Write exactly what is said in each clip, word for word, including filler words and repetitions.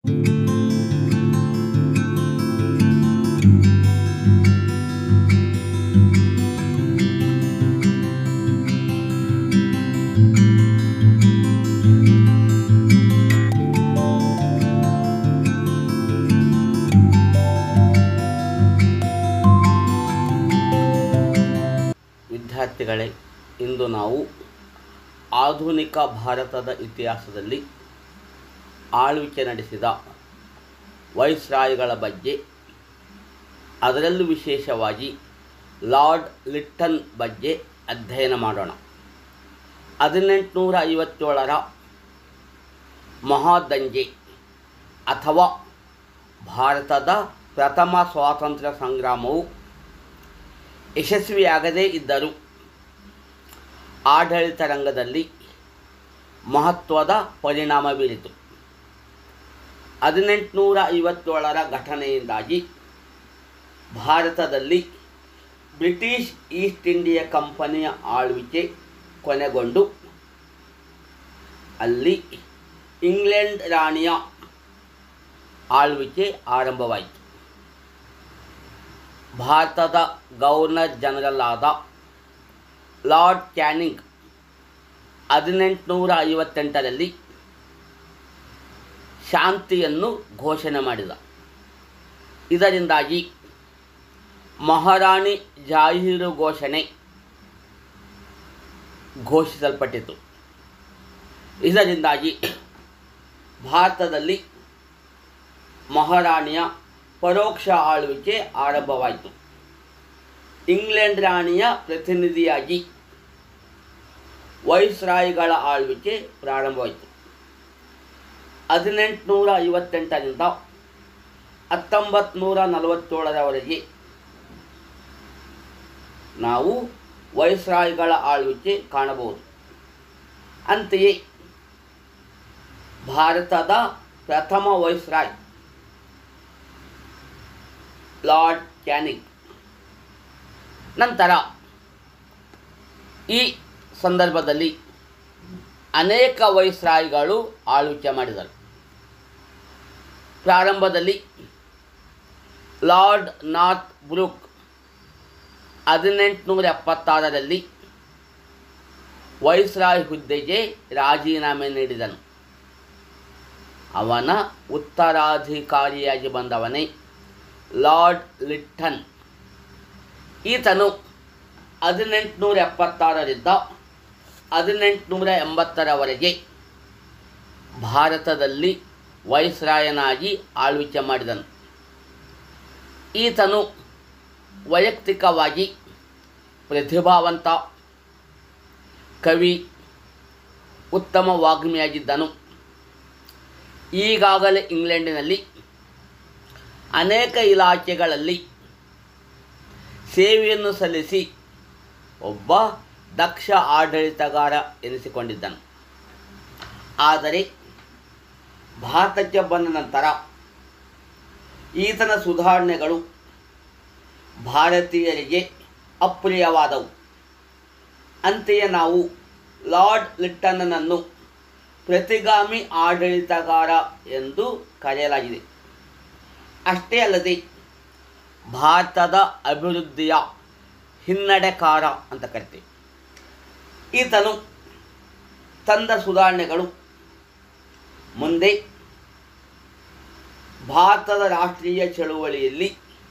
ವಿದ್ಯಾರ್ಥಿಗಳೇ, ಇಂದು ನಾವು ಆಧುನಿಕ ಭಾರತದ ಇತಿಹಾಸದಲ್ಲಿ ಆಳ್ವಿಕೆ ನಡೆಸಿದ ವೈಸ್ರಾಯ್ಗಳ ಬಗ್ಗೆ, ಅದರಲ್ಲೂ ವಿಶೇಷವಾಗಿ ಲಾರ್ಡ್ ಲಿಟ್ಟನ್ ಬಗ್ಗೆ ಅಧ್ಯಯನ ಮಾಡೋಣ. ಹದಿನೆಂಟುನೂರ ಐವತ್ತೇಳರ ಮಹಾದಂಗೆ ಅಥವಾ ಭಾರತದ ಪ್ರಥಮ ಸ್ವಾತಂತ್ರ್ಯ ಸಂಗ್ರಾಮವು ಯಶಸ್ವಿಯಾಗದೇ ಇದ್ದರೂ ಆಡಳಿತ ರಂಗದಲ್ಲಿ ಮಹತ್ವದ ಪರಿಣಾಮ ಬೀರಿತು. ಹದಿನೆಂಟುನೂರ ಐವತ್ತೇಳರ ಘಟನೆಯಿಂದಾಗಿ ಭಾರತದಲ್ಲಿ ಬ್ರಿಟಿಷ್ ಈಸ್ಟ್ ಇಂಡಿಯಾ ಕಂಪನಿಯ ಆಳ್ವಿಕೆ ಕೊನೆಗೊಂಡು ಅಲ್ಲಿ ಇಂಗ್ಲೆಂಡ್ ರಾಣಿಯ ಆಳ್ವಿಕೆ ಆರಂಭವಾಯಿತು. ಭಾರತದ ಗವರ್ನರ್ ಜನರಲ್ ಆದ ಲಾರ್ಡ್ ಕ್ಯಾನಿಂಗ್ ಹದಿನೆಂಟುನೂರ ಐವತ್ತೆಂಟರಲ್ಲಿ ಶಾಂತಿಯನ್ನು ಘೋಷಣೆ ಮಾಡಿದ. ಇದರಿಂದಾಗಿ ಮಹಾರಾಣಿ ಜಾಹೀರು ಘೋಷಣೆ ಘೋಷಿಸಲ್ಪಟ್ಟಿತು. ಇದರಿಂದಾಗಿ ಭಾರತದಲ್ಲಿ ಮಹಾರಾಣಿಯ ಪರೋಕ್ಷ ಆಳ್ವಿಕೆ ಆರಂಭವಾಯಿತು. ಇಂಗ್ಲೆಂಡ್ ರಾಣಿಯ ಪ್ರತಿನಿಧಿಯಾಗಿ ವೈಸ್ರಾಯ್ಗಳ ಆಳ್ವಿಕೆ ಪ್ರಾರಂಭವಾಯಿತು. ಹದಿನೆಂಟುನೂರ ಐವತ್ತೆಂಟರಿಂದ ಹತ್ತೊಂಬತ್ತು ನೂರ ನಲವತ್ತೇಳರವರೆಗೆ ನಾವು ವೈಸ್ರಾಯ್ಗಳ ಆಳ್ವಿಕೆ ಕಾಣಬಹುದು. ಅಂತೆಯೇ ಭಾರತದ ಪ್ರಥಮ ವೈಸ್ರಾಯ್ ಲಾರ್ಡ್ ಕ್ಯಾನಿಂಗ್ ನಂತರ ಈ ಸಂದರ್ಭದಲ್ಲಿ ಅನೇಕ ವೈಸ್ರಾಯ್ಗಳು ಆಳ್ವಿಕೆ ಮಾಡಿದರು. ಪ್ರಾರಂಭದಲ್ಲಿ ಲಾರ್ಡ್ ನಾರ್ತ್ ಬ್ರೂಕ್ ಹದಿನೆಂಟುನೂರ ಎಪ್ಪತ್ತಾರರಲ್ಲಿ ವೈಸ್ರಾಯ್ ಹುದ್ದೆಗೆ ರಾಜೀನಾಮೆ ನೀಡಿದನು. ಅವನ ಉತ್ತರಾಧಿಕಾರಿಯಾಗಿ ಬಂದವನೇ ಲಾರ್ಡ್ ಲಿಟ್ಟನ್. ಈತನು ಹದಿನೆಂಟುನೂರ ಎಪ್ಪತ್ತಾರರಿಂದ ಹದಿನೆಂಟುನೂರ ಎಂಬತ್ತರವರೆಗೆ ಭಾರತದಲ್ಲಿ ವೈಸ್ರಾಯನಾಗಿ ಆಳ್ವಿಕೆ ಮಾಡಿದನು. ಈತನು ವೈಯಕ್ತಿಕವಾಗಿ ಪ್ರತಿಭಾವಂತ ಕವಿ, ಉತ್ತಮ ವಾಗ್ಮಿಯಾಗಿದ್ದನು. ಈಗಾಗಲೇ ಇಂಗ್ಲೆಂಡಿನಲ್ಲಿ ಅನೇಕ ಇಲಾಖೆಗಳಲ್ಲಿ ಸೇವೆಯನ್ನು ಸಲ್ಲಿಸಿ ಒಬ್ಬ ದಕ್ಷ ಆಡಳಿತಗಾರ ಎನಿಸಿಕೊಂಡಿದ್ದನು. ಆದರೆ ಭಾರತಕ್ಕೆ ಬಂದ ನಂತರ ಈತನ ಸುಧಾರಣೆಗಳು ಭಾರತೀಯರಿಗೆ ಅಪ್ರಿಯವಾದವು. ಅಂತೆಯೇ ನಾವು ಲಾರ್ಡ್ ಲಿಟ್ಟನ್ನನನ್ನು ಪ್ರತಿಗಾಮಿ ಆಡಳಿತಗಾರ ಎಂದು ಕರೆಯಲಾಗಿದೆ. ಅಷ್ಟೇ ಅಲ್ಲದೆ ಭಾರತದ ಅಭಿವೃದ್ಧಿಯ ಹಿನ್ನಡೆಕಾರ ಅಂತ ಕರಿತೀವಿ. ಈತನು ತಂದ ಸುಧಾರಣೆಗಳು ಮುಂದೆ ಭಾರತದ ರಾಷ್ಟ್ರೀಯ ಚಳುವಳಿಯಲ್ಲಿ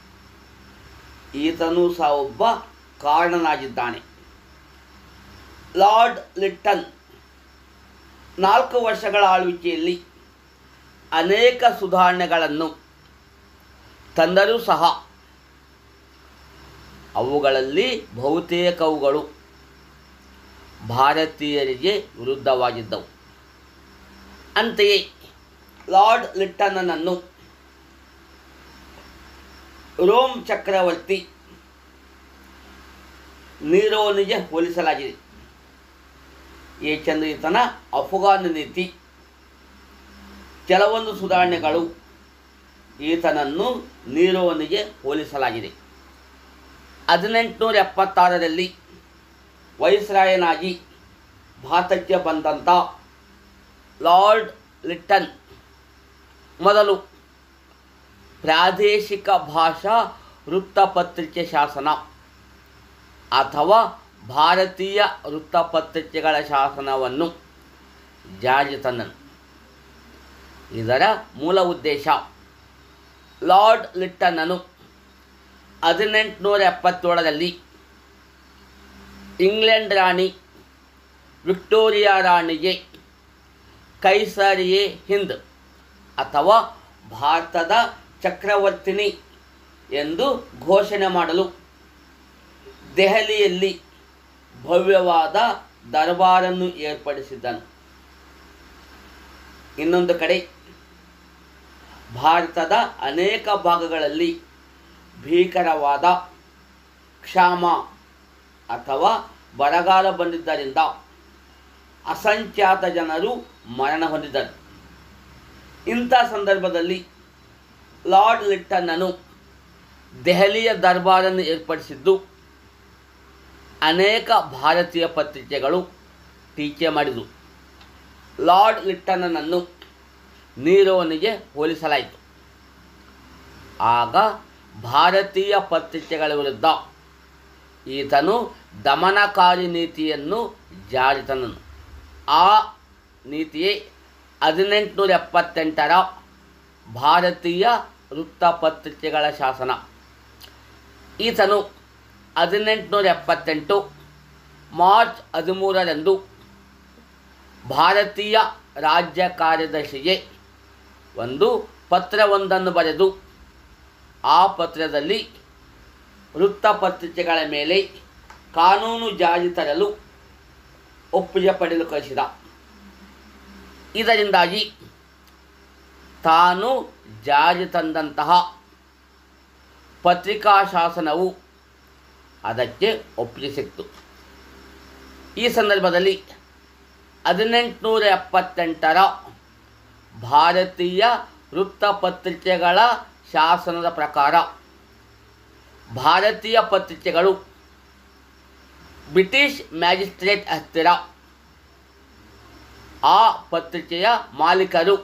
ಈತನು ಸಹ ಒಬ್ಬ ಕಾರಣನಾಗಿದ್ದಾನೆ. ಲಾರ್ಡ್ ಲಿಟ್ಟನ್ ನಾಲ್ಕು ವರ್ಷಗಳ ಆಳ್ವಿಕೆಯಲ್ಲಿ ಅನೇಕ ಸುಧಾರಣೆಗಳನ್ನು ತಂದರೂ ಸಹ ಅವುಗಳಲ್ಲಿ ಬಹುತೇಕವುಗಳು ಭಾರತೀಯರಿಗೆ ವಿರುದ್ಧವಾಗಿದ್ದವು. ಅಂತೆಯೇ ಲಾರ್ಡ್ ಲಿಟ್ಟನ್ನನನ್ನು ರೋಮ್ ಚಕ್ರವರ್ತಿ ನೀರೋನಿಗೆ ಹೋಲಿಸಲಾಗಿದೆ. ಏಕೆಂದರೆ ಈತನ ಅಫ್ಘಾನ್ ನೀತಿ ಕೆಲವೊಂದು ಸುಧಾರಣೆಗಳು ಈತನನ್ನು ನೀರೋನಿಗೆ ಹೋಲಿಸಲಾಗಿದೆ. ಹದಿನೆಂಟುನೂರ ಎಪ್ಪತ್ತಾರರಲ್ಲಿ ವೈಸ್ರಾಯನಾಗಿ ಭಾರತಕ್ಕೆ ಬಂದಂಥ ಲಾರ್ಡ್ ಲಿಟ್ಟನ್ ಮೊದಲು ಪ್ರಾದೇಶಿಕ ಭಾಷಾ ವೃತ್ತಪತ್ರಿಕೆ ಶಾಸನ ಅಥವಾ ಭಾರತೀಯ ವೃತ್ತಪತ್ರಿಕೆಗಳ ಶಾಸನವನ್ನು ಜಾರಿಗೆ ತಂದನು. ಇದರ ಮೂಲ ಉದ್ದೇಶ ಲಾರ್ಡ್ ಲಿಟ್ಟನನು ಹದಿನೆಂಟುನೂರ ಎಪ್ಪತ್ತೇಳರಲ್ಲಿ ಇಂಗ್ಲೆಂಡ್ ರಾಣಿ ವಿಕ್ಟೋರಿಯಾ ರಾಣಿಗೆ ಕೈಸರಿಯೇ ಹಿಂದ್ ಅಥವಾ ಭಾರತದ ಚಕ್ರವರ್ತಿನಿ ಎಂದು ಘೋಷಣೆ ಮಾಡಲು ದೆಹಲಿಯಲ್ಲಿ ಭವ್ಯವಾದ ದರ್ಬಾರನ್ನು ಏರ್ಪಡಿಸಿದ್ದನು. ಇನ್ನೊಂದು ಕಡೆ ಭಾರತದ ಅನೇಕ ಭಾಗಗಳಲ್ಲಿ ಭೀಕರವಾದ ಕ್ಷಾಮ ಅಥವಾ ಬರಗಾಲ ಬಂದಿದ್ದರಿಂದ ಅಸಂಖ್ಯಾತ ಜನರು ಮರಣ ಹೊಂದಿದ್ದರು. ಇಂಥ ಸಂದರ್ಭದಲ್ಲಿ ಲಾರ್ಡ್ ಲಿಟ್ಟನನು ದೆಹಲಿಯ ದರ್ಬಾರನ್ನು ಏರ್ಪಡಿಸಿದ್ದು ಅನೇಕ ಭಾರತೀಯ ಪತ್ರಿಕೆಗಳು ಟೀಕೆ ಮಾಡಿದವು. ಲಾರ್ಡ್ ಲಿಟ್ಟನನನ್ನು ನೀರೋನಿಗೆ ಹೋಲಿಸಲಾಯಿತು. ಆಗ ಭಾರತೀಯ ಪತ್ರಿಕೆಗಳ ವಿರುದ್ಧ ಈತನು ದಮನಕಾರಿ ನೀತಿಯನ್ನು ಜಾರಿ ತಂದನು. ಆ ನೀತಿಯೇ ಹದಿನೆಂಟುನೂರ ಎಪ್ಪತ್ತೆಂಟರ ಭಾರತೀಯ ವೃತ್ತಪತ್ರಿಕೆಗಳ ಶಾಸನ. ಈತನು ಹದಿನೆಂಟುನೂರ ಎಪ್ಪತ್ತೆಂಟು ಮಾರ್ಚ್ ಹದಿಮೂರರಂದು ಭಾರತೀಯ ರಾಜ್ಯ ಕಾರ್ಯದರ್ಶಿಗೆ ಒಂದು ಪತ್ರವೊಂದನ್ನು ಬರೆದು ಆ ಪತ್ರದಲ್ಲಿ ವೃತ್ತಪತ್ರಿಕೆಗಳ ಮೇಲೆ ಕಾನೂನು ಜಾರಿ ತರಲು ಒಪ್ಪಿಗೆ ಪಡೆಯಲು ಕಳಿಸಿದ. ಇದರಿಂದಾಗಿ ತಾನು ಜಾರಿ ತಂದಂತಹ ಪತ್ರಿಕಾ ಶಾಸನವು ಅದಕ್ಕೆ ಒಪ್ಪಿಗೆ ಸಿಕ್ತು. ಈ ಸಂದರ್ಭದಲ್ಲಿ ಹದಿನೆಂಟುನೂರ ಎಪ್ಪತ್ತೆಂಟರ ಭಾರತೀಯ ವೃತ್ತಪತ್ರಿಕೆಗಳ ಶಾಸನದ ಪ್ರಕಾರ ಭಾರತೀಯ ಪತ್ರಿಕೆಗಳು ಬ್ರಿಟಿಷ್ ಮ್ಯಾಜಿಸ್ಟ್ರೇಟ್ ಹತ್ತಿರ ಆ ಪತ್ರಿಕೆಯ ಮಾಲೀಕರು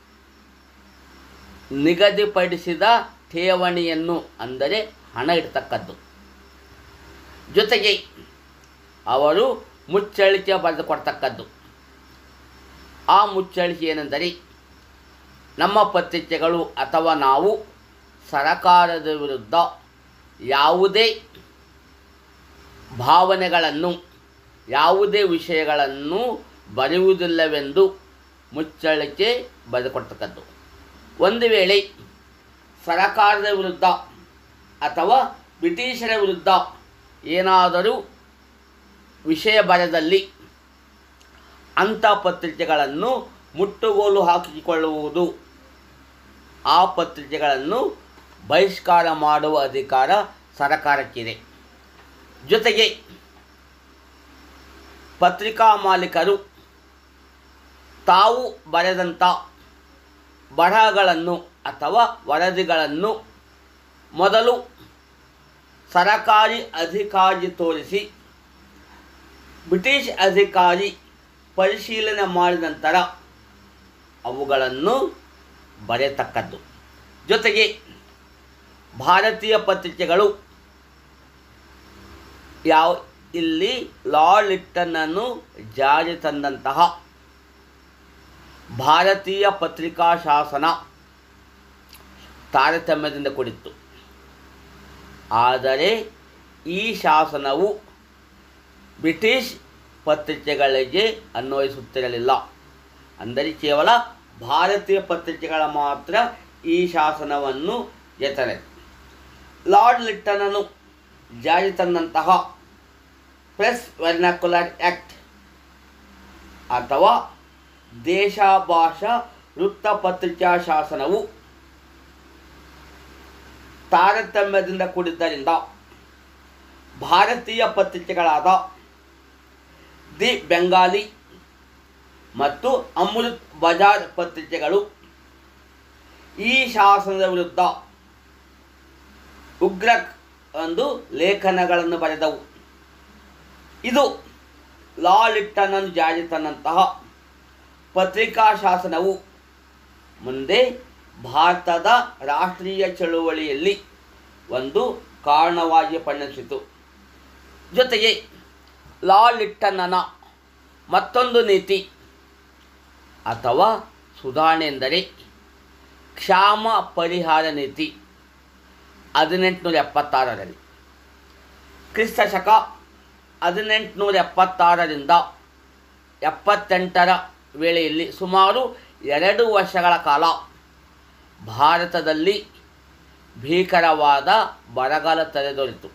ನಿಗದಿಪಡಿಸಿದ ಠೇವಣಿಯನ್ನು ಅಂದರೆ ಹಣ ಇಡ್ತಕ್ಕದ್ದು, ಜೊತೆಗೆ ಅವರು ಮುಚ್ಚಳಿಕೆ ಬರೆದು ಕೊಡ್ತಕ್ಕದ್ದು. ಆ ಮುಚ್ಚಳಿಕೆ ಏನೆಂದರೆ ನಮ್ಮ ಪತ್ರಿಕೆಗಳು ಅಥವಾ ನಾವು ಸರಕಾರದ ವಿರುದ್ಧ ಯಾವುದೇ ಭಾವನೆಗಳನ್ನು ಯಾವುದೇ ವಿಷಯಗಳನ್ನು ಬರೆಯುವುದಿಲ್ಲವೆಂದು ಮುಚ್ಚಳಿಕೆ ಬರೆದುಕೊಡ್ತಕ್ಕದ್ದು. ಒಂದು ವೇಳೆ ಸರಕಾರದ ವಿರುದ್ಧ ಅಥವಾ ಬ್ರಿಟಿಷರ ವಿರುದ್ಧ ಏನಾದರೂ ವಿಷಯ ಬರೆದಲ್ಲಿ ಅಂಥ ಪತ್ರಿಕೆಗಳನ್ನು ಮುಟ್ಟುಗೋಲು ಹಾಕಿಕೊಳ್ಳುವುದು, ಆ ಪತ್ರಿಕೆಗಳನ್ನು ಬಹಿಷ್ಕಾರ ಮಾಡುವ ಅಧಿಕಾರ ಸರಕಾರಕ್ಕಿದೆ. ಜೊತೆಗೆ ಪತ್ರಿಕಾ ಮಾಲೀಕರು ತಾವು ಬರೆದಂಥ ಬರಹಗಳನ್ನು ಅಥವಾ ವರದಿಗಳನ್ನು ಮೊದಲು ಸರಕಾರಿ ಅಧಿಕಾರಿ ತೋರಿಸಿ ಬ್ರಿಟಿಷ್ ಅಧಿಕಾರಿ ಪರಿಶೀಲನೆ ಮಾಡಿದ ನಂತರ ಅವುಗಳನ್ನು ಬರೆಯತಕ್ಕದ್ದು. ಜೊತೆಗೆ ಭಾರತೀಯ ಪತ್ರಿಕೆಗಳು ಯಾವ ಇಲ್ಲಿ ಲಾರ್ಡ್ ಲಿಟ್ಟನನ್ನು ಜಾರಿ ತಂದಂತಹ ಭಾರತೀಯ ಪತ್ರಿಕಾ ಶಾಸನ ತಾರತಮ್ಯದಿಂದ ಕೂಡಿತ್ತು. ಆದರೆ ಈ ಶಾಸನವು ಬ್ರಿಟಿಷ್ ಪತ್ರಿಕೆಗಳಿಗೆ ಅನ್ವಯಿಸುತ್ತಿರಲಿಲ್ಲ. ಅಂದರೆ ಕೇವಲ ಭಾರತೀಯ ಪತ್ರಿಕೆಗಳ ಮಾತ್ರ ಈ ಶಾಸನವನ್ನು ಎತ್ತರೆ. ಲಾರ್ಡ್ ಲಿಟ್ಟನನು ಜಾರಿ ತಂದಂತಹ ಪ್ರೆಸ್ ವರ್ನಾಕ್ಯುಲರ್ ಆ್ಯಕ್ಟ್ ಅಥವಾ ದೇಶಭಾಷಾ ವೃತ್ತಪತ್ರಿಕಾ ಶಾಸನವು ತಾರತಮ್ಯದಿಂದ ಕೂಡಿದ್ದರಿಂದ ಭಾರತೀಯ ಪತ್ರಿಕೆಗಳಾದ ದಿ ಬೆಂಗಾಲಿ ಮತ್ತು ಅಮೃತ್ ಬಜಾರ್ ಪತ್ರಿಕೆಗಳು ಈ ಶಾಸನದ ವಿರುದ್ಧ ಉಗ್ರ ಒಂದು ಲೇಖನಗಳನ್ನು ಬರೆದವು. ಇದು ಲಾರ್ಡ್ ಲಿಟ್ಟನನ್ನು ಜಾರಿ ತಂದಂತಹ ಪತ್ರಿಕಾ ಶಾಸನವು ಮುಂದೆ ಭಾರತದ ರಾಷ್ಟ್ರೀಯ ಚಳುವಳಿಯಲ್ಲಿ ಒಂದು ಕಾರಣವಾಗಿ ಪರಿಣಮಿಸಿತು. ಜೊತೆಗೆ ಲಾರ್ಡ್ ಲಿಟ್ಟನ್ನನ ಮತ್ತೊಂದು ನೀತಿ ಅಥವಾ ಸುಧಾರಣೆ ಎಂದರೆ ಕ್ಷಾಮ ಪರಿಹಾರ ನೀತಿ. ಹದಿನೆಂಟುನೂರ ಎಪ್ಪತ್ತಾರರಲ್ಲಿ ಕ್ರಿಸ್ತ ಶಕ ಹದಿನೆಂಟುನೂರ ಎಪ್ಪತ್ತಾರರಿಂದ ಎಪ್ಪತ್ತೆಂಟರ ವೇಳೆಯಲ್ಲಿ ಸುಮಾರು ಎರಡು ವರ್ಷಗಳ ಕಾಲ ಭಾರತದಲ್ಲಿ ಭೀಕರವಾದ ಬರಗಾಲ ತಲೆದೋರಿತು.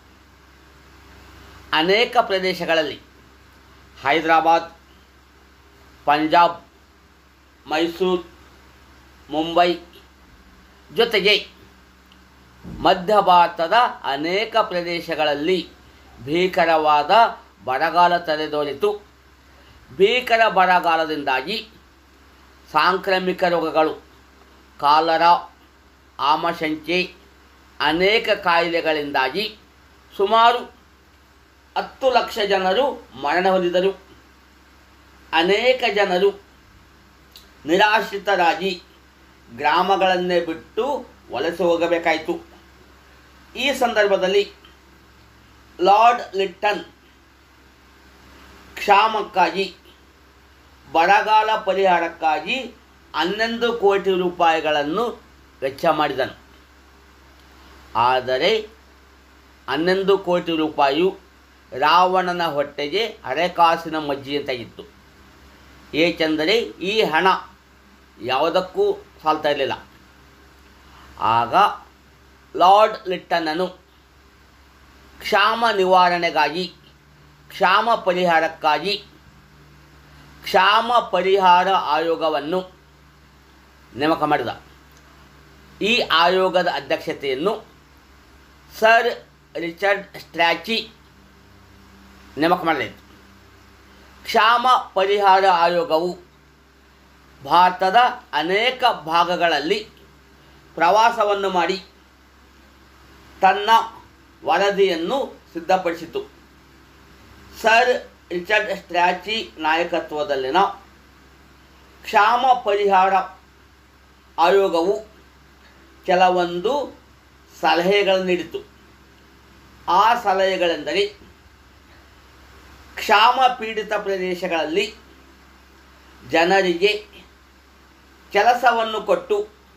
ಅನೇಕ ಪ್ರದೇಶಗಳಲ್ಲಿ ಹೈದರಾಬಾದ್, ಪಂಜಾಬ್, ಮೈಸೂರು, ಮುಂಬೈ ಜೊತೆಗೆ ಮಧ್ಯ ಭಾರತದ ಅನೇಕ ಪ್ರದೇಶಗಳಲ್ಲಿ ಭೀಕರವಾದ ಬರಗಾಲ ತಲೆದೋರಿತು. ಭೀಕರ ಬರಗಾಲದಿಂದಾಗಿ ಸಾಂಕ್ರಾಮಿಕ ರೋಗಗಳು, ಕಾಲರಾ, ಆಮಶಂಕೆ, ಅನೇಕ ಕಾಯಿಲೆಗಳಿಂದಾಗಿ ಸುಮಾರು ಹತ್ತು ಲಕ್ಷ ಜನರು ಮರಣ ಹೊಂದಿದರು. ಅನೇಕ ಜನರು ನಿರಾಶ್ರಿತರಾಗಿ ಗ್ರಾಮಗಳನ್ನೇ ಬಿಟ್ಟು ವಲಸೆ ಹೋಗಬೇಕಾಯಿತು. ಈ ಸಂದರ್ಭದಲ್ಲಿ ಲಾರ್ಡ್ ಲಿಟ್ಟನ್ ಕ್ಷಾಮಕ್ಕಾಗಿ, ಬರಗಾಲ ಪರಿಹಾರಕ್ಕಾಗಿ ಹನ್ನೊಂದು ಕೋಟಿ ರೂಪಾಯಿಗಳನ್ನು ವೆಚ್ಚ ಮಾಡಿದನು. ಆದರೆ ಹನ್ನೊಂದು ಕೋಟಿ ರೂಪಾಯಿಯು ರಾವಣನ ಹೊಟ್ಟೆಗೆ ಅರೆಕಾಸಿನ ಮಜ್ಜಿಗೆಯಂತಾಗಿತ್ತು. ಏಕೆಂದರೆ ಈ ಹಣ ಯಾವುದಕ್ಕೂ ಸಾಲ್ತಾ ಇರಲಿಲ್ಲ. ಆಗ ಲಾರ್ಡ್ ಲಿಟ್ಟನ್ನನು ಕ್ಷಾಮ ನಿವಾರಣೆಗಾಗಿ, ಕ್ಷಾಮ ಪರಿಹಾರಕ್ಕಾಗಿ ಕ್ಷಾಮ ಪರಿಹಾರ ಆಯೋಗವನ್ನು ನೇಮಕ ಮಾಡಿದ. ಈ ಆಯೋಗದ ಅಧ್ಯಕ್ಷತೆಯನ್ನು ಸರ್ ರಿಚರ್ಡ್ ಸ್ಟ್ರ್ಯಾಚಿ ನೇಮಕ ಮಾಡಲಾಯಿತು. ಕ್ಷಾಮ ಪರಿಹಾರ ಆಯೋಗವು ಭಾರತದ ಅನೇಕ ಭಾಗಗಳಲ್ಲಿ ಪ್ರವಾಸವನ್ನು ಮಾಡಿ ತನ್ನ ವರದಿಯನ್ನು ಸಿದ್ಧಪಡಿಸಿತು. ಸರ್ ರಿಚರ್ಡ್ ಸ್ಟ್ರ್ಯಾಚಿ ನಾಯಕತ್ವದಲ್ಲಿನ ಕ್ಷಾಮ ಪರಿಹಾರ ಆಯೋಗವು ಕೆಲವೊಂದು ಸಲಹೆಗಳನ್ನು ನೀಡಿತು. ಆ ಸಲಹೆಗಳೆಂದರೆ ಕ್ಷಾಮ ಪೀಡಿತ ಪ್ರದೇಶಗಳಲ್ಲಿ ಜನರಿಗೆ ಕೆಲಸವನ್ನು ಕೊಟ್ಟು,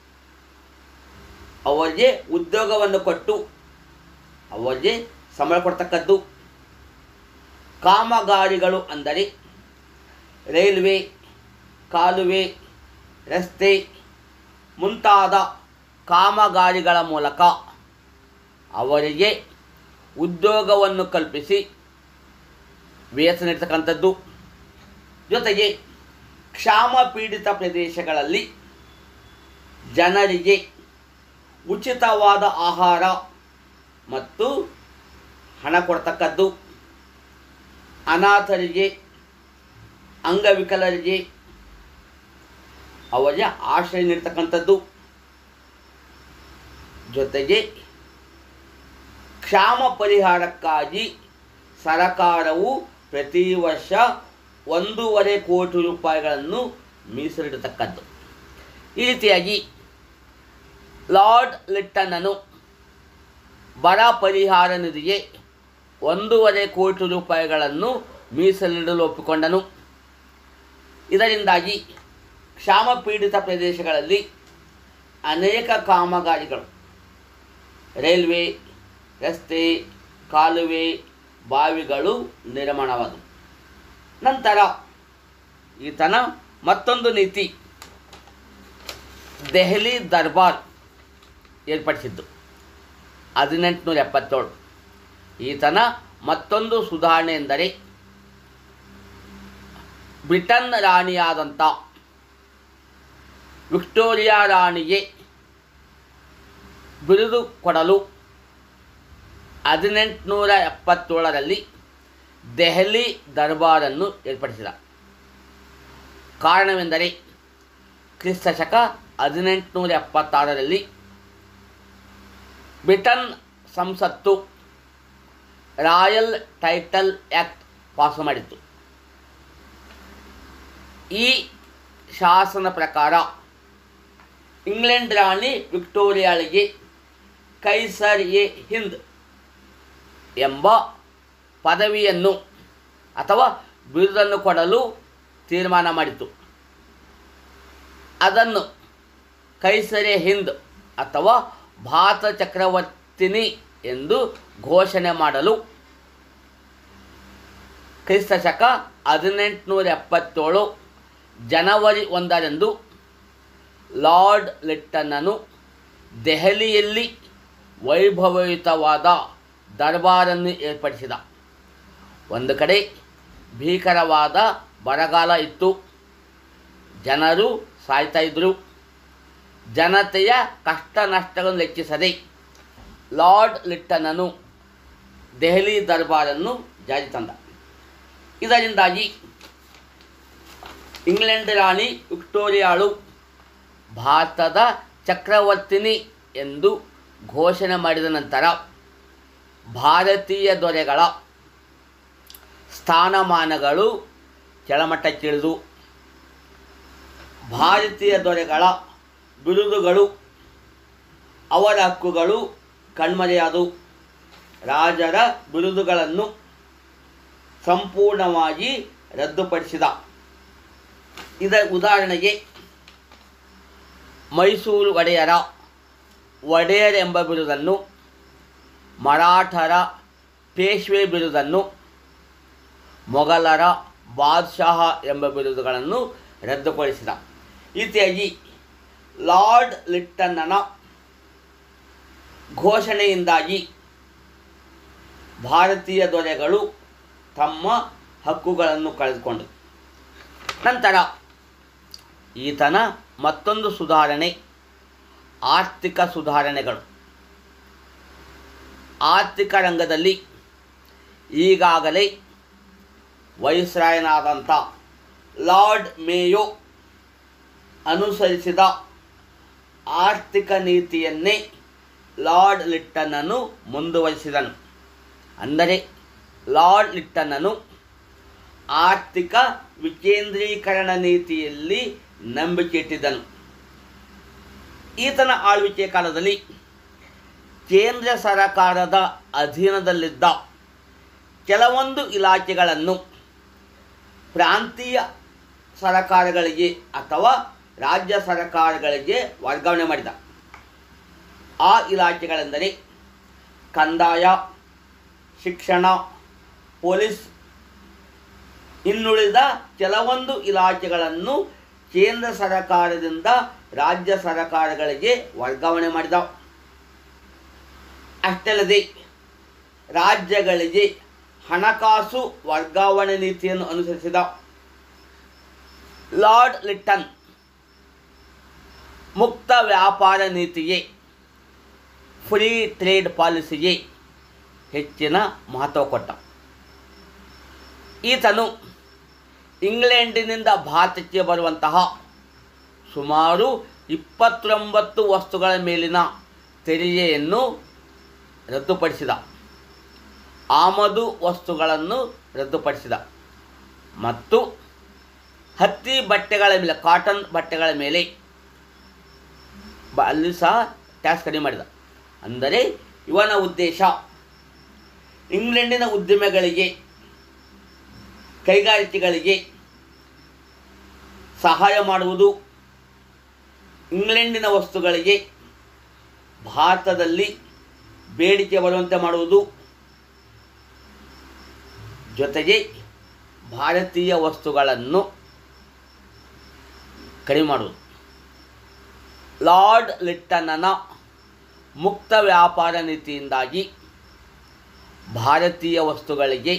ಅವರಿಗೆ ಉದ್ಯೋಗವನ್ನು ಕೊಟ್ಟು ಅವರಿಗೆ ಸಂಬಳ ಕೊಡ್ತಕ್ಕದ್ದು. ಕಾಮಗಾರಿಗಳು ಅಂದರೆ ರೈಲ್ವೆ, ಕಾಲುವೆ, ರಸ್ತೆ ಮುಂತಾದ ಕಾಮಗಾರಿಗಳ ಮೂಲಕ ಅವರಿಗೆ ಉದ್ಯೋಗವನ್ನು ಕಲ್ಪಿಸಿ ವೇತನ ನೀಡ್ತಕ್ಕಂಥದ್ದು. ಜೊತೆಗೆ ಕ್ಷಾಮ ಪೀಡಿತ ಪ್ರದೇಶಗಳಲ್ಲಿ ಜನರಿಗೆ ಉಚಿತವಾದ ಆಹಾರ ಮತ್ತು ಹಣ ಕೊಡ್ತಕ್ಕದ್ದು. ಅನಾಥರಿಗೆ, ಅಂಗವಿಕಲರಿಗೆ ಅವರಿಗೆ ಆಶ್ರಯ ನೀಡ್ತಕ್ಕಂಥದ್ದು. ಜೊತೆಗೆ ಕ್ಷಾಮ ಪರಿಹಾರಕ್ಕಾಗಿ ಸರಕಾರವು ಪ್ರತಿ ವರ್ಷ ಒಂದೂವರೆ ಕೋಟಿ ರೂಪಾಯಿಗಳನ್ನು ಮೀಸಲಿಡತಕ್ಕದ್ದು. ಈ ರೀತಿಯಾಗಿ ಲಾರ್ಡ್ ಲಿಟ್ಟನ್ನನು ಬರ ಪರಿಹಾರ ನಿಧಿಗೆ ಒಂದೂವರೆ ಕೋಟಿ ರೂಪಾಯಿಗಳನ್ನು ಮೀಸಲಿಡಲು ಒಪ್ಪಿಕೊಂಡನು. ಇದರಿಂದಾಗಿ ಕ್ಷಾಮ ಪೀಡಿತ ಪ್ರದೇಶಗಳಲ್ಲಿ ಅನೇಕ ಕಾಮಗಾರಿಗಳು, ರೈಲ್ವೆ, ರಸ್ತೆ, ಕಾಲುವೆ, ಬಾವಿಗಳು ನಿರ್ಮಾಣವಾದವು. ನಂತರ ಈತನ ಮತ್ತೊಂದು ನೀತಿ ದೆಹಲಿ ದರ್ಬಾರ್ ಏರ್ಪಡಿಸಿದ್ದು ಹದಿನೆಂಟುನೂರ ಎಪ್ಪತ್ತೇಳು. ಈತನ ಮತ್ತೊಂದು ಸುಧಾರಣೆ ಎಂದರೆ ಬ್ರಿಟನ್ ರಾಣಿಯಾದಂಥ ವಿಕ್ಟೋರಿಯಾ ರಾಣಿಗೆ ಬಿರುದು ಕೊಡಲು ಹದಿನೆಂಟುನೂರ ಎಪ್ಪತ್ತೇಳರಲ್ಲಿ ದೆಹಲಿ ದರ್ಬಾರನ್ನು ಏರ್ಪಡಿಸಿದ. ಕಾರಣವೆಂದರೆ ಕ್ರಿಸ್ತ ಶಕ ಹದಿನೆಂಟುನೂರ ಎಪ್ಪತ್ತಾರರಲ್ಲಿ ಬ್ರಿಟನ್ ಸಂಸತ್ತು ರಾಯಲ್ ಟೈಟಲ್ ಆ್ಯಕ್ಟ್ ಪಾಸು ಮಾಡಿತ್ತು. ಈ ಶಾಸನ ಪ್ರಕಾರ ಇಂಗ್ಲೆಂಡ್ ರಾಣಿ ವಿಕ್ಟೋರಿಯಾಳಿಗೆ ಕೈಸರ್ ಎ ಹಿಂದ್ ಎಂಬ ಪದವಿಯನ್ನು ಅಥವಾ ಬಿರುದನ್ನು ಕೊಡಲು ತೀರ್ಮಾನ ಮಾಡಿತು. ಅದನ್ನು ಕೈಸರೆ ಹಿಂದ್ ಅಥವಾ ಭಾರತ ಚಕ್ರವರ್ತಿನಿ ಎಂದು ಘೋಷಣೆ ಮಾಡಲು ಕ್ರಿಸ್ತ ಶಕ ಹದಿನೆಂಟುನೂರ ಎಪ್ಪತ್ತೇಳು ಜನವರಿ ಒಂದರಂದು ಲಾರ್ಡ್ ಲಿಟ್ಟನನು ದೆಹಲಿಯಲ್ಲಿ ವೈಭವಯುತವಾದ ದರ್ಬಾರನ್ನು ಏರ್ಪಡಿಸಿದ. ಒಂದು ಕಡೆ ಭೀಕರವಾದ ಬರಗಾಲ ಇತ್ತು. ಜನರು ಸಾಯ್ತಾ ಇದ್ದರು. ಜನತೆಯ ಕಷ್ಟ ನಷ್ಟಗಳನ್ನು ಲೆಕ್ಕಿಸದೆ ಲಾರ್ಡ್ ಲಿಟ್ಟನನು ದೆಹಲಿ ದರ್ಬಾರನ್ನು ಜಾರಿ ತಂದ. ಇದರಿಂದಾಗಿ ಇಂಗ್ಲೆಂಡ್ ರಾಣಿ ವಿಕ್ಟೋರಿಯಾಳು ಭಾರತದ ಚಕ್ರವರ್ತಿನಿ ಎಂದು ಘೋಷಣೆ ಮಾಡಿದ ನಂತರ ಭಾರತೀಯ ದೊರೆಗಳ ಸ್ಥಾನಮಾನಗಳು ಕೆಳಮಟ್ಟಕ್ಕಿಳಿದು ಭಾರತೀಯ ದೊರೆಗಳ ಬಿರುದುಗಳು, ಅವರ ಹಕ್ಕುಗಳು ಕಣ್ಮರೆಯಾದವು. ರಾಜರ ಬಿರುದುಗಳನ್ನು ಸಂಪೂರ್ಣವಾಗಿ ರದ್ದುಪಡಿಸಿದ. ಇದರ ಉದಾಹರಣೆಗೆ ಮೈಸೂರು ಒಡೆಯರ ಒಡೆಯರ್ ಎಂಬ ಬಿರುದನ್ನು, ಮರಾಠರ ಪೇಶ್ವೆ ಬಿರುದನ್ನು, ಮೊಘಲರ ಬಾದ್ಶಾಹ ಎಂಬ ಬಿರುದುಗಳನ್ನು ರದ್ದುಪಡಿಸಿದ. ಇತ್ಯಾದಿ ಲಾರ್ಡ್ ಲಿಟ್ಟನನ ಘೋಷಣೆಯಿಂದಾಗಿ ಭಾರತೀಯ ದೊರೆಗಳು ತಮ್ಮ ಹಕ್ಕುಗಳನ್ನು ಕಳೆದುಕೊಂಡರು. ನಂತರ ಈತನ ಮತ್ತೊಂದು ಸುಧಾರಣೆ ಆರ್ಥಿಕ ಸುಧಾರಣೆಗಳು. ಆರ್ಥಿಕ ರಂಗದಲ್ಲಿ ಈಗಾಗಲೇ ವೈಸ್ರಾಯನಾದಂಥ ಲಾರ್ಡ್ ಮೇಯೋ ಅನುಸರಿಸಿದ ಆರ್ಥಿಕ ನೀತಿಯನ್ನೇ ಲಾರ್ಡ್ ಲಿಟ್ಟನನು ಮುಂದುವರಿಸಿದನು. ಅಂದರೆ ಲಾರ್ಡ್ ಲಿಟ್ಟನನು ಆರ್ಥಿಕ ವಿಕೇಂದ್ರೀಕರಣ ನೀತಿಯಲ್ಲಿ ನಂಬಿಕೆ ಇಟ್ಟಿದ್ದನು. ಈತನ ಆಳ್ವಿಕೆ ಕಾಲದಲ್ಲಿ ಕೇಂದ್ರ ಸರಕಾರದ ಅಧೀನದಲ್ಲಿದ್ದ ಕೆಲವೊಂದು ಇಲಾಖೆಗಳನ್ನು ಪ್ರಾಂತೀಯ ಸರಕಾರಗಳಿಗೆ ಅಥವಾ ರಾಜ್ಯ ಸರಕಾರಗಳಿಗೆ ವರ್ಗಾವಣೆ ಮಾಡಿದ. ಆ ಇಲಾಖೆಗಳೆಂದರೆ ಕಂದಾಯ, ಶಿಕ್ಷಣ, ಪೊಲೀಸ್. ಇನ್ನುಳಿದ ಕೆಲವೊಂದು ಇಲಾಖೆಗಳನ್ನು ಕೇಂದ್ರ ಸರಕಾರದಿಂದ ರಾಜ್ಯ ಸರಕಾರಗಳಿಗೆ ವರ್ಗಾವಣೆ ಮಾಡಿದ. ಅಷ್ಟಲ್ಲದೆ ರಾಜ್ಯಗಳಿಗೆ ಹಣಕಾಸು ವರ್ಗಾವಣೆ ನೀತಿಯನ್ನು ಅನುಸರಿಸಿದ. ಲಾರ್ಡ್ ಲಿಟ್ಟನ್ ಮುಕ್ತ ವ್ಯಾಪಾರ ನೀತಿಯೇ, ಫ್ರೀ ಟ್ರೇಡ್ ಪಾಲಿಸಿಗೆ ಹೆಚ್ಚಿನ ಮಹತ್ವ ಕೊಟ್ಟ. ಈತನು ಇಂಗ್ಲೆಂಡಿನಿಂದ ಭಾರತಕ್ಕೆ ಬರುವಂತಹ ಸುಮಾರು ಇಪ್ಪತ್ತೊಂಬತ್ತು ವಸ್ತುಗಳ ಮೇಲಿನ ತೆರಿಗೆಯನ್ನು ರದ್ದುಪಡಿಸಿದ. ಆಮದು ವಸ್ತುಗಳನ್ನು ರದ್ದುಪಡಿಸಿದ ಮತ್ತು ಹತ್ತಿ ಬಟ್ಟೆಗಳ ಮೇಲೆ, ಕಾಟನ್ ಬಟ್ಟೆಗಳ ಮೇಲೆ ಬ ಅಲ್ಲಿ ಸಹ ಟ್ಯಾಕ್ಸ್ ಕಡಿಮೆ ಮಾಡಿದ. ಅಂದರೆ ಇವನ ಉದ್ದೇಶ ಇಂಗ್ಲೆಂಡಿನ ಉದ್ಯಮಿಗಳಿಗೆ, ಕೈಗಾರಿಕೆಗಳಿಗೆ ಸಹಾಯ ಮಾಡುವುದು, ಇಂಗ್ಲೆಂಡಿನ ವಸ್ತುಗಳಿಗೆ ಭಾರತದಲ್ಲಿ ಬೇಡಿಕೆ ಬರುವಂತೆ ಮಾಡುವುದು, ಜೊತೆಗೆ ಭಾರತೀಯ ವಸ್ತುಗಳನ್ನು ಕಡಿಮೆ ಮಾಡುವುದು. ಲಾರ್ಡ್ ಲಿಟ್ಟನನ ಮುಕ್ತ ವ್ಯಾಪಾರ ನೀತಿಯಿಂದಾಗಿ ಭಾರತೀಯ ವಸ್ತುಗಳಿಗೆ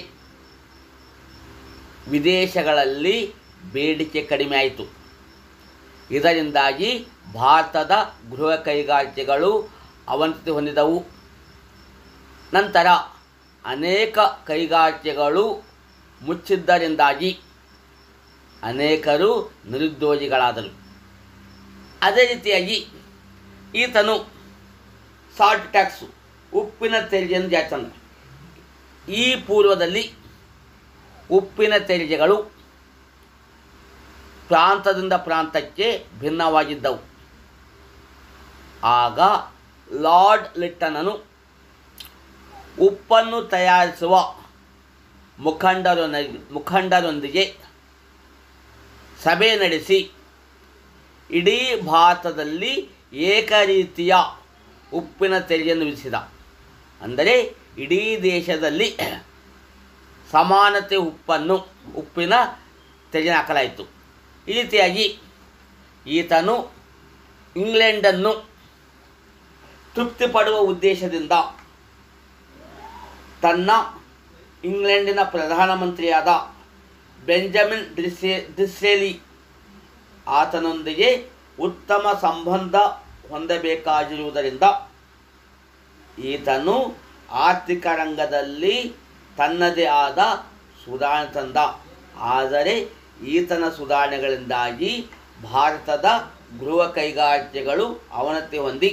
ವಿದೇಶಗಳಲ್ಲಿ ಬೇಡಿಕೆ ಕಡಿಮೆ ಆಯಿತು. ಇದರಿಂದಾಗಿ ಭಾರತದ ಗೃಹ ಕೈಗಾರಿಕೆಗಳು ಅವನತಿ ಹೊಂದಿದವು. ನಂತರ ಅನೇಕ ಕೈಗಾರಿಕೆಗಳು ಮುಚ್ಚಿದ್ದರಿಂದಾಗಿ ಅನೇಕರು ನಿರುದ್ಯೋಗಿಗಳಾದರು. ಅದೇ ರೀತಿಯಾಗಿ ಈತನು ಸಾಲ್ಟ್ ಟ್ಯಾಕ್ಸು, ಉಪ್ಪಿನ ತೆರಿಗೆಯನ್ನು ಜಾರಿ ತಂದ. ಈ ಪೂರ್ವದಲ್ಲಿ ಉಪ್ಪಿನ ತೆರಿಗೆಗಳು ಪ್ರಾಂತದಿಂದ ಪ್ರಾಂತಕ್ಕೆ ಭಿನ್ನವಾಗಿದ್ದವು. ಆಗ ಲಾರ್ಡ್ ಲಿಟ್ಟನನು ಉಪ್ಪನ್ನು ತಯಾರಿಸುವ ಮುಖಂಡರೊಂದಿಗೆ ಮುಖಂಡರೊಂದಿಗೆ ಸಭೆ ನಡೆಸಿ ಇಡೀ ಭಾರತದಲ್ಲಿ ಏಕರೀತಿಯ ಉಪ್ಪಿನ ತೆರಿಗೆಯನ್ನು ವಿಧಿಸಿದ. ಅಂದರೆ ಇಡೀ ದೇಶದಲ್ಲಿ ಸಮಾನತೆ ಉಪ್ಪನ್ನು ಉಪ್ಪಿನ ತೆರಿಗೆ ಹಾಕಲಾಯಿತು. ಈ ರೀತಿಯಾಗಿ ಈತನು ಇಂಗ್ಲೆಂಡನ್ನು ತೃಪ್ತಿಪಡುವ ಉದ್ದೇಶದಿಂದ ತನ್ನ ಇಂಗ್ಲೆಂಡಿನ ಪ್ರಧಾನಮಂತ್ರಿಯಾದ ಬೆಂಜಮಿನ್ ಡಿಸ್ಸೇ ಡಿಸ್ರೇಲಿ ಆತನೊಂದಿಗೆ ಉತ್ತಮ ಸಂಬಂಧ ಹೊಂದಬೇಕಾಗಿರುವುದರಿಂದ ಈತನು ಆರ್ಥಿಕ ರಂಗದಲ್ಲಿ ತನ್ನದೇ ಆದ ಸುಧಾರಣೆ ತಂದ. ಆದರೆ ಈತನ ಸುಧಾರಣೆಗಳಿಂದಾಗಿ ಭಾರತದ ಗೃಹ ಕೈಗಾರಿಕೆಗಳು ಅವನತಿ ಹೊಂದಿ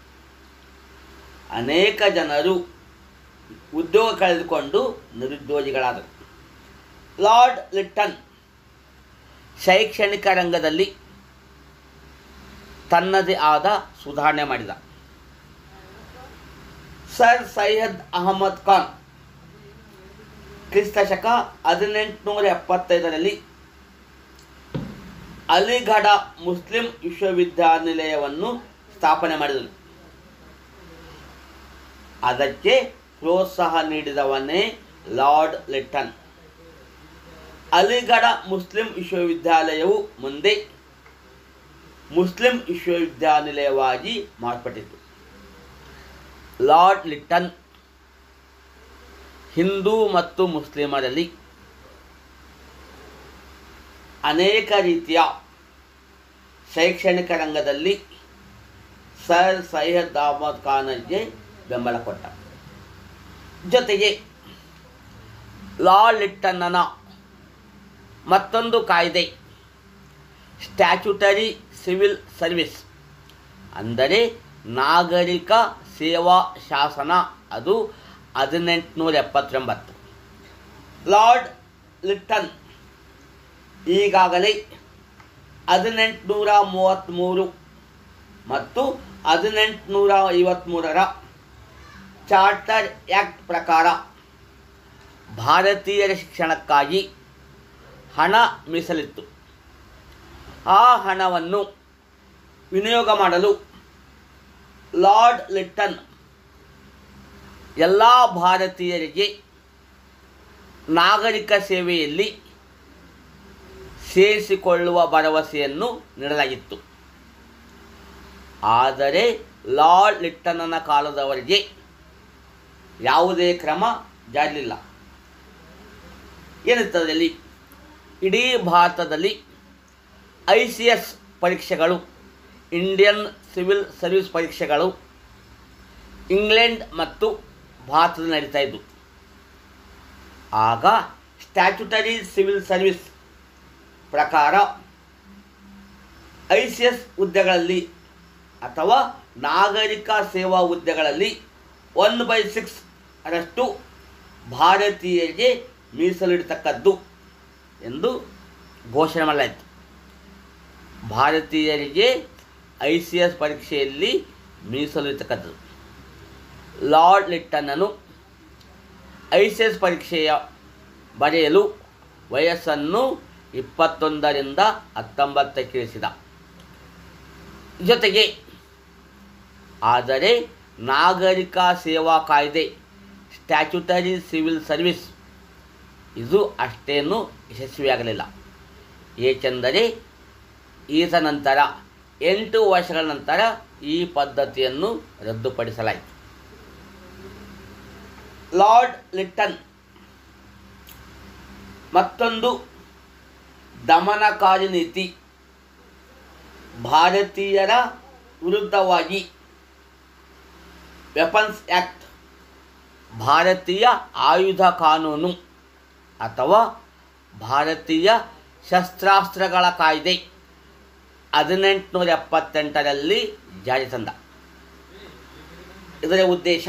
ಅನೇಕ ಜನರು ಉದ್ಯೋಗ ಕಳೆದುಕೊಂಡು ನಿರುದ್ಯೋಗಿಗಳಾದರು. ಲಾರ್ಡ್ ಲಿಟ್ಟನ್ ಶೈಕ್ಷಣಿಕ ರಂಗದಲ್ಲಿ ತನ್ನದೇ ಆದ ಸುಧಾರಣೆ ಮಾಡಿದ. ಸರ್ ಸೈಯದ್ ಅಹಮದ್ ಖಾನ್ ಕ್ರಿಸ್ತ ಶಕ ಹದಿನೆಂಟುನೂರ ಎಪ್ಪತ್ತೈದರಲ್ಲಿ ಅಲಿಗಢ ಮುಸ್ಲಿಂ ವಿಶ್ವವಿದ್ಯಾನಿಲಯವನ್ನು ಸ್ಥಾಪನೆ ಮಾಡಿದನು. ಅದಕ್ಕೆ ಪ್ರೋತ್ಸಾಹ ನೀಡಿದವನೇ ಲಾರ್ಡ್ ಲಿಟ್ಟನ್. ಅಲಿಗಢ ಮುಸ್ಲಿಂ ವಿಶ್ವವಿದ್ಯಾಲಯವು ಮುಂದೆ ಮುಸ್ಲಿಂ ವಿಶ್ವವಿದ್ಯಾನಿಲಯವಾಗಿ ಮಾರ್ಪಟ್ಟಿತು. ಲಾರ್ಡ್ ಲಿಟ್ಟನ್ ಹಿಂದೂ ಮತ್ತು ಮುಸ್ಲಿಮರಲ್ಲಿ ಅನೇಕ ರೀತಿಯ ಶೈಕ್ಷಣಿಕ ರಂಗದಲ್ಲಿ ಸರ್ ಸೈಯದ್ ಅಹಮದ್ ಖಾನ್ಗೆ ಬೆಂಬಲ ಕೊಟ್ಟ. ಜೊತೆಗೆ ಲಾರ್ಡ್ ಲಿಟ್ಟನ್ನನ ಮತ್ತೊಂದು ಕಾಯ್ದೆ ಸ್ಟ್ಯಾಚ್ಯುಟರಿ ಸಿವಿಲ್ ಸರ್ವಿಸ್ ಅಂದರೆ ನಾಗರಿಕ ಸೇವಾ ಶಾಸನ, ಅದು ಹದಿನೆಂಟುನೂರ ಎಪ್ಪತ್ತೊಂಬತ್ತು. ಲಾರ್ಡ್ ಲಿಟ್ಟನ್ ಈಗಾಗಲೇ ಹದಿನೆಂಟುನೂರ ಮೂವತ್ತ್ಮೂರು ಮತ್ತು ಹದಿನೆಂಟುನೂರ ಐವತ್ತ್ಮೂರರ ಚಾರ್ಟರ್ ಆ್ಯಕ್ಟ್ ಪ್ರಕಾರ ಭಾರತೀಯರ ಶಿಕ್ಷಣಕ್ಕಾಗಿ ಹಣ ಮೀಸಲಿತ್ತು. ಆ ಹಣವನ್ನು ವಿನಿಯೋಗ ಮಾಡಲು ಲಾರ್ಡ್ ಲಿಟ್ಟನ್ ಎಲ್ಲ ಭಾರತೀಯರಿಗೆ ನಾಗರಿಕ ಸೇವೆಯಲ್ಲಿ ಸೇರಿಸಿಕೊಳ್ಳುವ ಭರವಸೆಯನ್ನು ನೀಡಲಾಗಿತ್ತು. ಆದರೆ ಲಾರ್ಡ್ ಲಿಟ್ಟನನ ಕಾಲದವರೆಗೆ ಯಾವುದೇ ಕ್ರಮ ಜಾರಿಲಿಲ್ಲ. ಏನಿರ್ತದಲ್ಲಿ ಇಡೀ ಭಾರತದಲ್ಲಿ ಐ ಸಿ ಎಸ್ ಪರೀಕ್ಷೆಗಳು, ಇಂಡಿಯನ್ ಸಿವಿಲ್ ಸರ್ವಿಸ್ ಪರೀಕ್ಷೆಗಳು ಇಂಗ್ಲೆಂಡ್ ಮತ್ತು ಭಾರತದಲ್ಲಿ ನಡೀತಾ ಇದ್ದವು. ಆಗ ಸ್ಟ್ಯಾಚ್ಯುಟರಿ ಸಿವಿಲ್ ಸರ್ವಿಸ್ ಪ್ರಕಾರ ಐ ಸಿ ಎಸ್ ಹುದ್ದೆಗಳಲ್ಲಿ ಅಥವಾ ನಾಗರಿಕ ಸೇವಾ ಹುದ್ದೆಗಳಲ್ಲಿ ಒನ್ ಬೈ ಸಿಕ್ಸ್ ರಷ್ಟು ಭಾರತೀಯರಿಗೆ ಮೀಸಲಿಡತಕ್ಕದ್ದು ಎಂದು ಘೋಷಣೆ ಮಾಡಲಾಯಿತು. ಭಾರತೀಯರಿಗೆ ಐ ಸಿ ಎಸ್ ಪರೀಕ್ಷೆಯಲ್ಲಿ ಮೀಸಲಿಡತಕ್ಕದ್ದು. ಲಾರ್ಡ್ ಲಿಟ್ಟನನು ಐ ಸಿ ಎಸ್ ಪರೀಕ್ಷೆಯ ಬರೆಯಲು ವಯಸ್ಸನ್ನು ಇಪ್ಪತ್ತೊಂದರಿಂದ ಹತ್ತೊಂಬತ್ತಕ್ಕೆ ಇಳಿಸಿದ. ಜೊತೆಗೆ ಆದರೆ ನಾಗರಿಕ ಸೇವಾ ಕಾಯ್ದೆ ಸ್ಟ್ಯಾಚ್ಯುಟರಿ ಸಿವಿಲ್ ಸರ್ವಿಸ್ ಇದು ಅಷ್ಟೇನೂ ಯಶಸ್ವಿಯಾಗಲಿಲ್ಲ. ಏಕೆಂದರೆ ಈತ ನಂತರ ಎಂಟು ವರ್ಷಗಳ ನಂತರ ಈ ಪದ್ಧತಿಯನ್ನು ರದ್ದುಪಡಿಸಲಾಯಿತು. ಲಾರ್ಡ್ ಲಿಟ್ಟನ್ ಮತ್ತೊಂದು ದಮನಕಾರಿ ನೀತಿ ಭಾರತೀಯರ ವಿರುದ್ಧವಾಗಿ ವೆಪನ್ಸ್ ಆ್ಯಕ್ಟ್, ಭಾರತೀಯ ಆಯುಧ ಕಾನೂನು ಅಥವಾ ಭಾರತೀಯ ಶಸ್ತ್ರಾಸ್ತ್ರಗಳ ಕಾಯ್ದೆ ಹದಿನೆಂಟುನೂರ ಎಪ್ಪತ್ತೆಂಟರಲ್ಲಿ ಜಾರಿ ತಂದ. ಇದರ ಉದ್ದೇಶ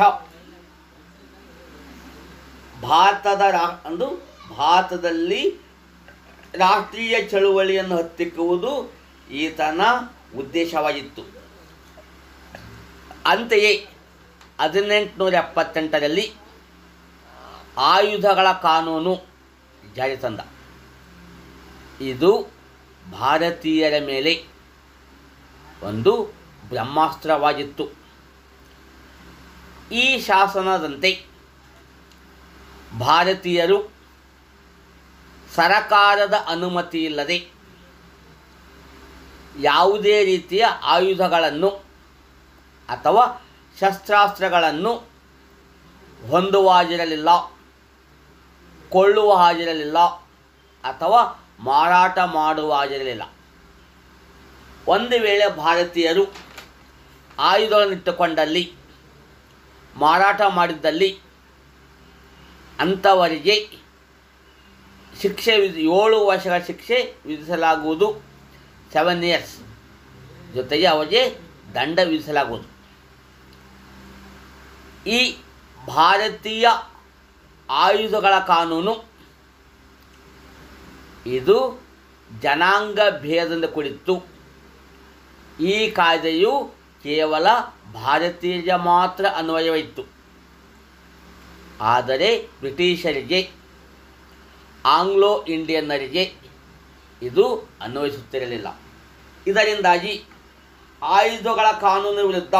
ಭಾರತದ ರಾ ಒಂದು ಭಾರತದಲ್ಲಿ ರಾಷ್ಟ್ರೀಯ ಚಳುವಳಿಯನ್ನು ಹತ್ತಿಕ್ಕುವುದು ಈತನ ಉದ್ದೇಶವಾಗಿತ್ತು. ಅಂತೆಯೇ ಹದಿನೆಂಟುನೂರ ಎಪ್ಪತ್ತೆಂಟರಲ್ಲಿ ಆಯುಧಗಳ ಕಾನೂನು ಜಾರಿ ತಂದ. ಇದು ಭಾರತೀಯರ ಮೇಲೆ ಒಂದು ಬ್ರಹ್ಮಾಸ್ತ್ರವಾಗಿತ್ತು. ಈ ಶಾಸನದಂತೆ ಭಾರತೀಯರು ಸರಕಾರದ ಅನುಮತಿ ಇಲ್ಲದೆ ಯಾವುದೇ ರೀತಿಯ ಆಯುಧಗಳನ್ನು ಅಥವಾ ಶಸ್ತ್ರಾಸ್ತ್ರಗಳನ್ನು ಹೊಂದುವ ಹಾಗಿರಲಿಲ್ಲ, ಕೊಳ್ಳುವ ಹಾಗಿರಲಿಲ್ಲ ಅಥವಾ ಮಾರಾಟ ಮಾಡುವ ಹಾಗಿರಲಿಲ್ಲ. ಒಂದು ವೇಳೆ ಭಾರತೀಯರು ಆಯುಧಗಳನ್ನಿಟ್ಟುಕೊಂಡಲ್ಲಿ ಮಾರಾಟ ಮಾಡಿದ್ದಲ್ಲಿ ಅಂಥವರಿಗೆ ಶಿಕ್ಷೆ ವಿಧಿ ಏಳು ವರ್ಷಗಳ ಶಿಕ್ಷೆ ವಿಧಿಸಲಾಗುವುದು. ಸೆವೆನ್ ಇಯರ್ಸ್ ಜೊತೆಗೆ ಅವರಿಗೆ ದಂಡ ವಿಧಿಸಲಾಗುವುದು. ಈ ಭಾರತೀಯ ಆಯುಧಗಳ ಕಾನೂನು ಇದು ಜನಾಂಗ ಭೇದದಿಂದ ಕೂಡಿತ್ತು. ಈ ಕಾಯ್ದೆಯು ಕೇವಲ ಭಾರತೀಯರಿಗೆ ಮಾತ್ರ ಅನ್ವಯವಿತ್ತು. ಆದರೆ ಬ್ರಿಟಿಷರಿಗೆ, ಆಂಗ್ಲೋ ಇಂಡಿಯನ್ನರಿಗೆ ಇದು ಅನ್ವಯಿಸುತ್ತಿರಲಿಲ್ಲ. ಇದರಿಂದಾಗಿ ಆಯುಧಗಳ ಕಾನೂನು ವಿರುದ್ಧ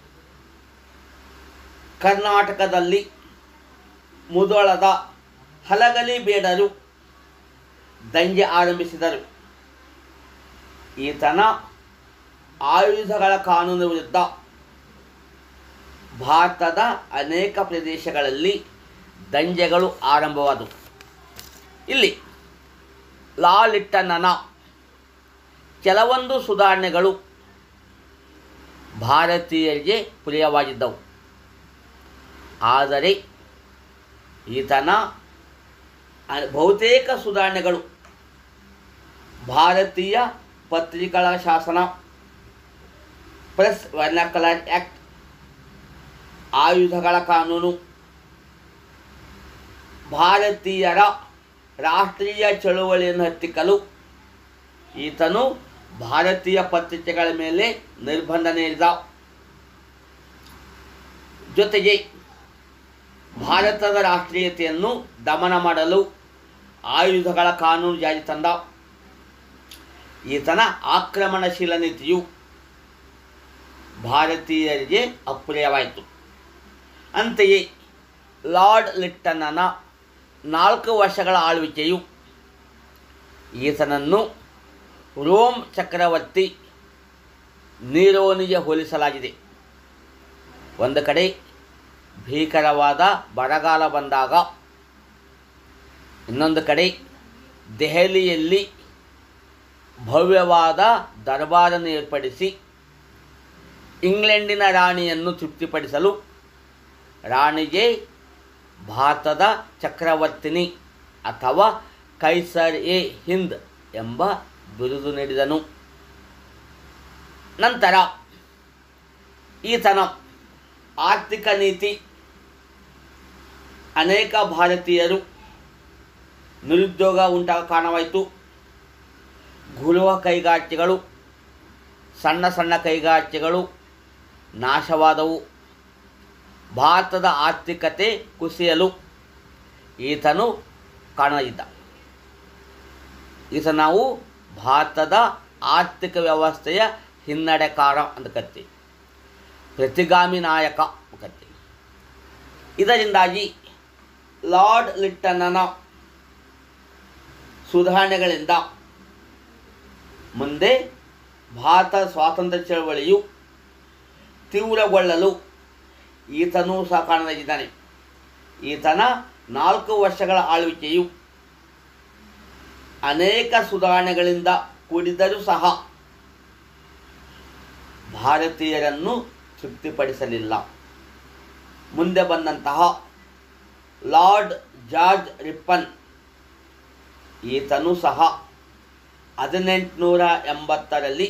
ಕರ್ನಾಟಕದಲ್ಲಿ ಮುಧೋಳದ ಹಲಗಲಿ ಬೇಡರು ದಂಗೆ ಆರಂಭಿಸಿದರು. ಈತನ ಆಯುಧಗಳ ಕಾನೂನು ವಿರುದ್ಧ ಭಾರತದ ಅನೇಕ ಪ್ರದೇಶಗಳಲ್ಲಿ ದಂಗೆಗಳು ಆರಂಭವಾದವು. ಇಲ್ಲಿ ಲಾ ಲಿಟ್ಟನನ ಕೆಲವೊಂದು ಸುಧಾರಣೆಗಳು ಭಾರತೀಯರಿಗೆ ಪ್ರಿಯವಾಗಿದ್ದವು. ಆದರೆ ಈತನ ಬಹುತೇಕ ಸುಧಾರಣೆಗಳು ಭಾರತೀಯ ಪತ್ರಿಕಾ ಶಾಸನ, ಪ್ರೆಸ್ ವರ್ನಾಕ್ಯುಲರ್ ಆ್ಯಕ್ಟ್, ಆಯುಧಗಳ ಕಾನೂನು, ಭಾರತೀಯರ ರಾಷ್ಟ್ರೀಯ ಚಳುವಳಿಯನ್ನು ಹತ್ತಿಕ್ಕಲು ಈತನು ಭಾರತೀಯ ಪತ್ರಿಕೆಗಳ ಮೇಲೆ ನಿರ್ಬಂಧ ಹೇರಿದ. ಜೊತೆಗೆ ಭಾರತದ ರಾಷ್ಟ್ರೀಯತೆಯನ್ನು ದಮನ ಮಾಡಲು ಆಯುಧಗಳ ಕಾನೂನು ಜಾರಿ ತಂದ. ಈತನ ಆಕ್ರಮಣಶೀಲ ನೀತಿಯು ಭಾರತೀಯರಿಗೆ ಅಪ್ರಿಯವಾಯಿತು. ಅಂತೆಯೇ ಲಾರ್ಡ್ ಲಿಟ್ಟನನ ನಾಲ್ಕು ವರ್ಷಗಳ ಆಳ್ವಿಕೆಯು ಈತನನ್ನು ರೋಮ್ ಚಕ್ರವರ್ತಿ ನೀರೋನಿಗೆ ಹೋಲಿಸಲಾಗಿದೆ. ಒಂದು ಕಡೆ ಭೀಕರವಾದ ಬರಗಾಲ ಬಂದಾಗ, ಇನ್ನೊಂದು ಕಡೆ ದೆಹಲಿಯಲ್ಲಿ ಭವ್ಯವಾದ ದರ್ಬಾರನ್ನು ಏರ್ಪಡಿಸಿ ಇಂಗ್ಲೆಂಡಿನ ರಾಣಿಯನ್ನು ತೃಪ್ತಿಪಡಿಸಲು ರಾಣಿಗೆ ಭಾರತದ ಚಕ್ರವರ್ತಿನಿ ಅಥವಾ ಕೈಸರ್ ಎ ಹಿಂದ್ ಎಂಬ ಬಿರುದು ನೀಡಿದನು. ನಂತರ ಈತನ ಆರ್ಥಿಕ ನೀತಿ ಅನೇಕ ಭಾರತೀಯರು ನಿರುದ್ಯೋಗ ಉಂಟಾಗ ಕಾರಣವಾಯಿತು. ಗೃಹ ಕೈಗಾರಿಕೆಗಳು, ಸಣ್ಣ ಸಣ್ಣ ಕೈಗಾರಿಕೆಗಳು ನಾಶವಾದವು. ಭಾರತದ ಆರ್ಥಿಕತೆ ಕುಸಿಯಲು ಈತನು ಕಾರಣವಿದ್ದ. ಈತ ನಾವು ಭಾರತದ ಆರ್ಥಿಕ ವ್ಯವಸ್ಥೆಯ ಹಿನ್ನಡೆಕಾರ ಅಂತ ಕರಿತೀವಿ, ಪ್ರತಿಗಾಮಿ ನಾಯಕ ಕರಿತೀವಿ. ಇದರಿಂದಾಗಿ ಲಾರ್ಡ್ ಲಿಟ್ಟನನ ಸುಧಾರಣೆಗಳಿಂದ ಮುಂದೆ ಭಾರತ ಸ್ವಾತಂತ್ರ್ಯ ಚಳವಳಿಯು ತೀವ್ರಗೊಳ್ಳಲು ಈತನೂ ಸಹ ಕಾರಣವಾಗಿದ್ದಾನೆ. ಈತನ ನಾಲ್ಕು ವರ್ಷಗಳ ಆಳ್ವಿಕೆಯು ಅನೇಕ ಸುಧಾರಣೆಗಳಿಂದ ಕೂಡಿದರೂ ಸಹ ಭಾರತೀಯರನ್ನು ತೃಪ್ತಿಪಡಿಸಲಿಲ್ಲ. ಮುಂದೆ ಬಂದಂತಹ ಲಾರ್ಡ್ ಜಾರ್ಜ್ ರಿಪ್ಪನ್ ಈತನೂ ಸಹ ಹದಿನೆಂಟುನೂರ ಎಂಬತ್ತರಲ್ಲಿ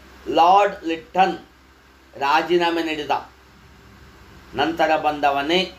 ಲಾರ್ಡ್ ಲಿಟ್ಟನ್ ರಾಜೀನಾಮೆ ನೀಡಿದ. ನಂತರ ಬಂದವನೇ